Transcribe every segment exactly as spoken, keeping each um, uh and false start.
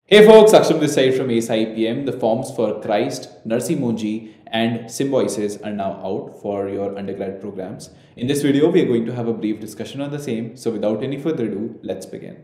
Hey folks, Aksham this side from Ace I P M. The forms for Christ, Narsi Monji and Symbiosis are now out for your undergrad programs. In this video, we are going to have a brief discussion on the same. So without any further ado, let's begin.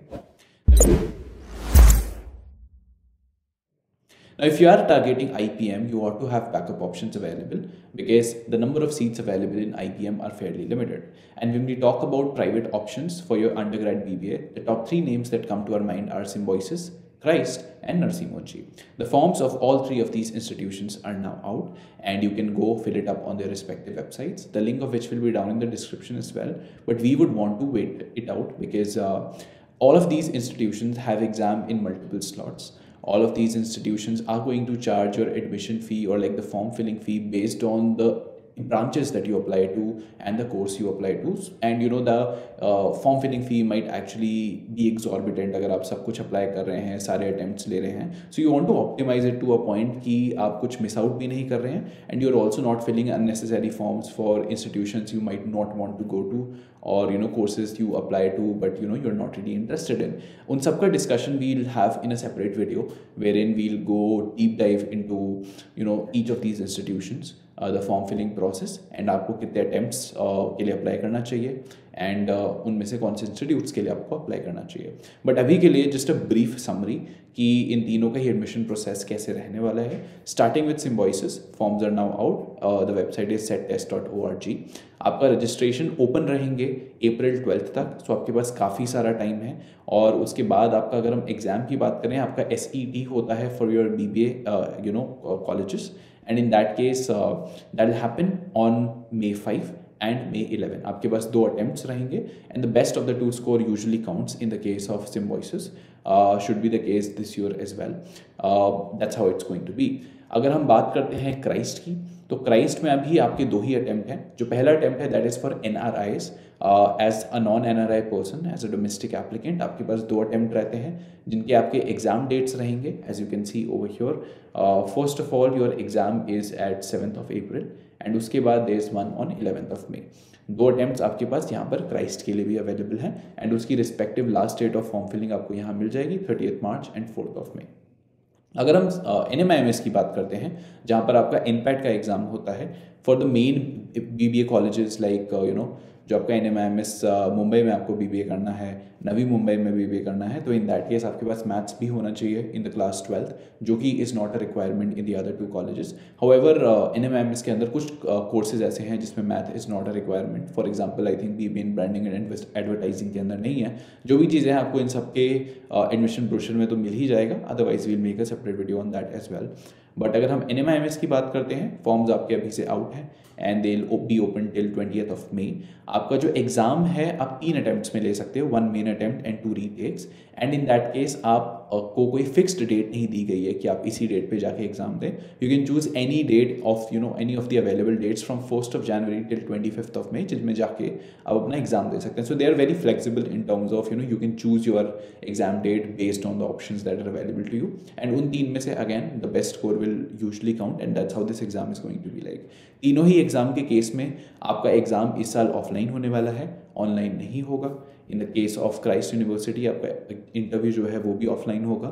Now, if you are targeting I P M, you ought to have backup options available because the number of seats available in I P M are fairly limited. And when we talk about private options for your undergrad B B A, the top three names that come to our mind are Symbiosis, Christ and Narsi Monji. The forms of all three of these institutions are now out and you can go fill it up on their respective websites, the link of which will be down in the description as well. But we would want to wait it out because uh, all of these institutions have exam in multiple slots. All of these institutions are going to charge your admission fee or like the form filling fee based on the branches that you apply to and the course you apply to, and you know the uh, form filling fee might actually be exorbitant अगर आप सब कुछ apply कर रहे हैं, सारे attempts ले रहे हैं. So you want to optimize it to a point कि आप कुछ miss out भी नहीं कर रहे हैं and you're also not filling unnecessary forms for institutions you might not want to go to or you know courses you apply to but you know you're not really interested in. उन सब का discussion we'll have in a separate video wherein we'll go deep dive into you know each of these institutions, Uh, the form filling process and आपको कितने attempts uh, के लिए apply करना चाहिए and uh, उनमें से कौन से इंस्टीट्यूट्स के लिए आपको अप्लाई करना चाहिए. बट अभी के लिए जस्ट अ ब्रीफ समरी कि इन तीनों का ही एडमिशन प्रोसेस कैसे रहने वाला है. Starting with Symbiosis, forms are now out, the website is SET test dot O R G. आपका रजिस्ट्रेशन ओपन रहेंगे अप्रैल ट्वेल्थ तक, सो so आपके पास काफ़ी सारा टाइम है. और उसके बाद आपका अगर हम एग्ज़ाम की बात करें, आपका एस ई टी होता है for your B B A you know colleges, and in that case uh, that will happen on May fifth and May eleventh. आपके पास दो attempts रहेंगे and the best of the two score usually counts in the case of Symbiosis. uh, should be the case this year as well. uh, that's how it's going to be. अगर हम बात करते हैं Christ की, तो Christ में अभी आपके दो ही अटैम्प्ट हैं. जो पहला अटैम्प्ट है that is for N R Is as a non N R I person, as a domestic applicant. आपके पास दो अटैम्प्ट रहते हैं जिनके आपके एग्जाम डेट्स रहेंगे as you can see over here. First of all your exam is at seventh of April and उसके बाद there is one on eleventh of May. दो अटैम्प्ट्स आपके पास यहाँ पर क्राइस्ट के लिए भी अवेलेबल हैं एंड उसकी respective last date of form filling आपको यहाँ मिल जाएगी thirtieth March and fourth of May. अगर हम N M I M S की बात करते हैं जहाँ पर आपका इनपैट का एग्ज़ाम होता है for the main B B A colleges like you know जो आपका N M I M S Mumbai में आपको बी बी ए करना है, नवी मुंबई में बी बी ए करना है, तो इन दैट केस आपके पास मैथ्स भी होना चाहिए इन द क्लास ट्वेल्थ, जो कि is not a requirement in the other two colleges. However N M I M S के अंदर कुछ कोर्सेज uh, ऐसे हैं जिसमें math is not a requirement. For example I think B B in branding and advertising के अंदर नहीं है. जो भी चीज़ें हैं आपको इन सबके एडमिशन ब्रोशर में तो मिल ही जाएगा, otherwise we'll make a separate video on that as well. But अगर हम N M I M S की बात करते हैं, फॉर्म्स आपके अभी से आउट हैं and they will be open till twentieth of May. आपका जो एग्जाम है आप तीन अटैम्प्ट्स में ले सकते हो, one main attempt and two retakes. And in that case आप uh, को कोई फिक्स्ड डेट नहीं दी गई है कि आप इसी डेट पे जाके एग्जाम दें. You can choose any date of you know any of the available dates from first of January till twenty fifth of May, जिसमें जाके आप अपना एग्जाम दे सकते हैं. So they are very flexible in terms of you know you can choose your exam date based on the options that are available to you. And उन तीन में से again the best score will usually count and that's how this exam is going to be like. तीनों ही exam के case में आपका exam इस साल ऑफलाइन होने वाला है, ऑनलाइन नहीं होगा. In the case of Christ University आपका इंटरव्यू जो है वो भी ऑफलाइन होगा.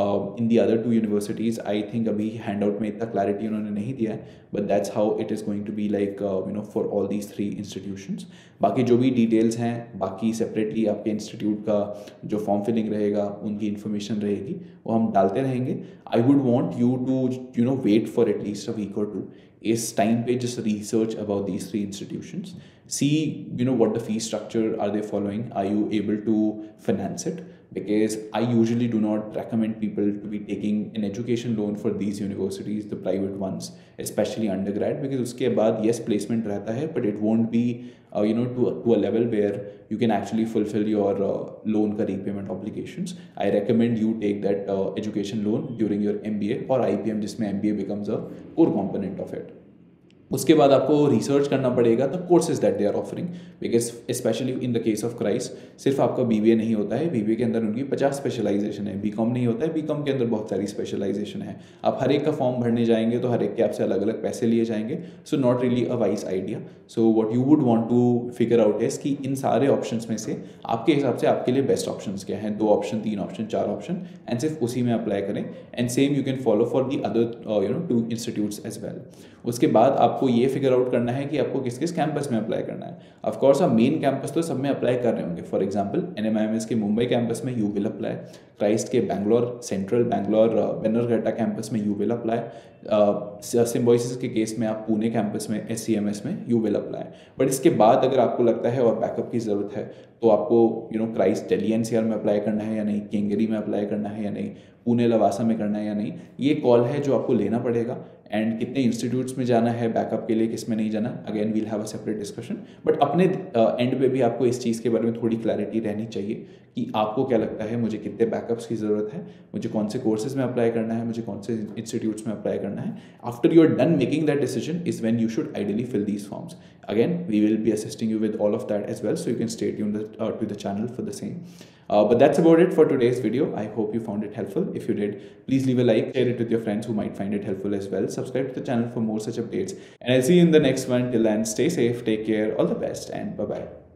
In the other two universities I think अभी हैंड आउट में इतना क्लैरिटी उन्होंने नहीं दिया है, but that's how it is going to be like you know for all these three institutions. बाकी जो भी डिटेल्स हैं, बाकी सेपरेटली आपके इंस्टीट्यूट का जो फॉर्म फिलिंग रहेगा उनकी इन्फॉर्मेशन रहेगी, वो हम डालते रहेंगे. I would want you to you know wait for at least a week or two. इस टाइम पे just research about these three institutions, see you know what the fee structure are they following, are you able to finance it, because I usually do not recommend people to be taking an education loan for these universities, the private ones, especially undergrad, because उसके बाद yes placement रहता है but it won't be uh, you know to, to a level where you can actually fulfill your uh, loan का repayment obligations. I recommend you take that uh, education loan during your M B A or I P M जिसमें M B A becomes a core component of it. उसके बाद आपको research करना पड़ेगा the courses that they are offering, because specially in the case of Christ सिर्फ आपका BBA नहीं होता है, बीबीए के अंदर उनकी पचास स्पेशलाइजेशन है, बीकॉम नहीं होता है, बीकॉम के अंदर बहुत सारी स्पेशलाइजेशन है। आप हर एक का फॉर्म भरने जाएंगे तो हर एक के आपसे अलग अलग पैसे लिए जाएंगे, so not really a wise idea. So what you would want to figure out is कि इन सारे ऑप्शंस में से आपके हिसाब से आपके लिए बेस्ट ऑप्शंस क्या हैं, दो ऑप्शन, तीन ऑप्शन, चार ऑप्शन, एंड सिर्फ उसी में अप्लाई करें। And same you can follow for the other you know two institutes as well. उसके बाद आपको ये फिगर आउट करना है कि आपको किस किस कैंपस में अप्लाई करना है। ऑफ कोर्स आप मेन कैंपस तो सब में अप्लाई कर रहे होंगे। फॉर एग्जांपल एनएमआईएमएस के मुंबई कैंपस में यू विल अप्लाई, क्राइस्ट के बैंगलोर सेंट्रल बैंगलोर बेनरघट्टा कैंपस में यू विल अप्लाई, सिम्बोसिस के केस में आप पुणे कैंपस में एससीएमएस में यू विल अप्लाई। बट इसके बाद अगर आपको लगता है और बैकअप की ज़रूरत है तो आपको you know Christ Delhi NCR में अप्लाई करना है या नहीं, केंगेरी में अप्लाई करना है या नहीं, पुणे लवासा में करना है या नहीं, ये कॉल है जो आपको लेना पड़ेगा। एंड कितने इंस्टीट्यूट्स में जाना है बैकअप के लिए, किस में नहीं जाना, again we'll have a separate discussion. But अपने एंड uh, पे भी आपको इस चीज़ के बारे में थोड़ी क्लैरिटी रहनी चाहिए कि आपको क्या लगता है, मुझे कितने बैकअप्स की ज़रूरत है, मुझे कौन से कोर्सेज में अप्लाई करना है, मुझे कौन से इंस्टीट्यूट्स में अप्लाई करना है। After you are done making that decision is when you should ideally fill these forms. Again we will be assisting you with all of that as well, so you can stay tuned uh, to the channel for the same. Uh, but that's about it for today's video. I hope you found it helpful. If you did, please leave a like, share it with your friends who might find it helpful as well. Subscribe to the channel for more such updates, and I'll see you in the next one. Till then, stay safe, take care, all the best, and bye bye.